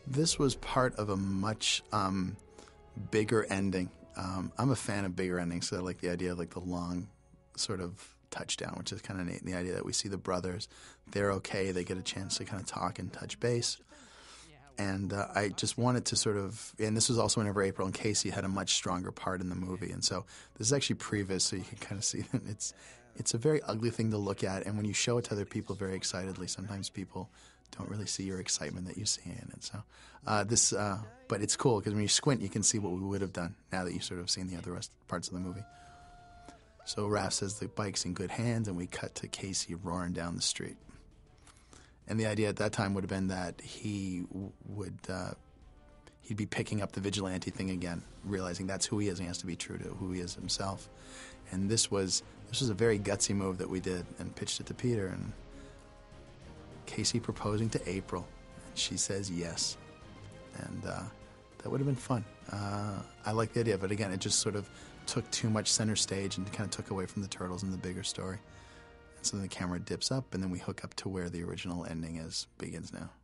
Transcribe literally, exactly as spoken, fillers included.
This was part of a much um, bigger ending. Um, I'm a fan of bigger endings, so I like the idea of like the long sort of touchdown, which is kind of neat. The idea that we see the brothers, they're okay, they get a chance to kind of talk and touch base. And uh, I just wanted to sort of, and this was also whenever April and Casey had a much stronger part in the movie. And so this is actually previs, so you can kind of see that it's it's a very ugly thing to look at. And when you show it to other people very excitedly, sometimes people don't really see your excitement that you see in it. So uh, this, uh, but it's cool because when you squint, you can see what we would have done now that you've sort of seen the other rest, parts of the movie. So Raph says the bike's in good hands, and we cut to Casey roaring down the street. And the idea at that time would have been that he w- would uh, he'd be picking up the vigilante thing again, realizing that's who he is and he has to be true to who he is himself. And this was this was a very gutsy move that we did and pitched it to Peter. And Casey proposing to April, and she says yes. And uh, that would have been fun. Uh, I like the idea, but again, it just sort of took too much center stage and kind of took away from the Turtles and the bigger story. So then the camera dips up, and then we hook up to where the original ending is begins now.